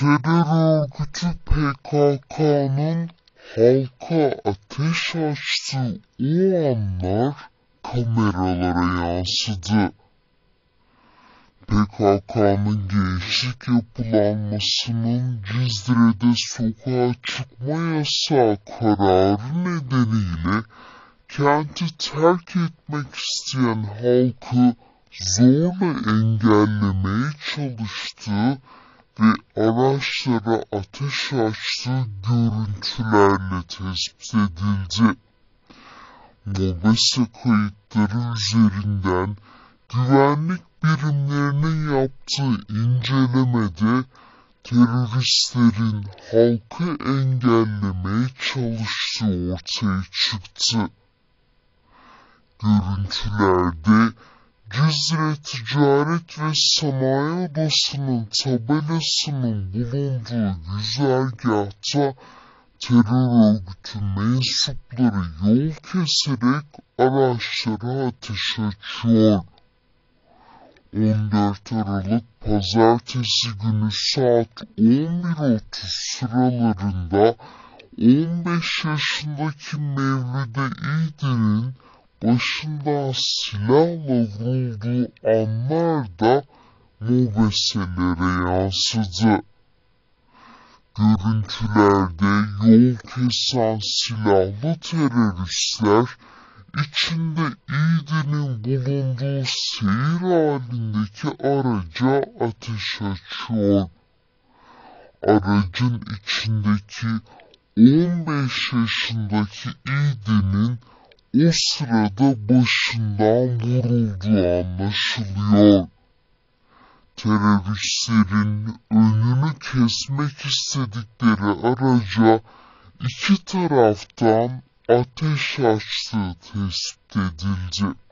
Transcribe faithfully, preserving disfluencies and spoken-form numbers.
terör örgütü P K K'nın halka ateş açtığı o anlar kameralara yansıdı. P K K'nın gençlik yapılanmasının Cizre'de sokağa çıkma yasağı kararı nedeniyle kenti terk etmek isteyen halkı zorla engellemeye çalıştığı ve araçlara ateş açtığı görüntülerle tespit edildi. MOBESE kayıtları üzerinden güvenlik birimlerinin yaptığı incelemede teröristlerin halkı engellemeye çalıştığı ortaya çıktı. Görüntülerde Cizre Ticaret ve Sanayi Odası'nın tabelasının bulunduğu güzergahta terör örgütü mensupları yol keserek araçlara ateş açıyor. on dört Aralık Pazartesi günü saat on bir otuz sıralarında on beş yaşındaki Mevlüde İğdir'in başında silahla vurulduğu anlar da MOBESE'lere yansıdı. Görüntülerde yol kesen silahlı teröristler içinde İğdir'in bulunduğu seyir halindeki araca ateş açıyor. Aracın içindeki on beş yaşındaki İğdir'in o sırada başından vurulduğu anlaşılıyor. Teröristlerin önünü kesmek istedikleri araca iki taraftan ateş açtığı tespit edildi.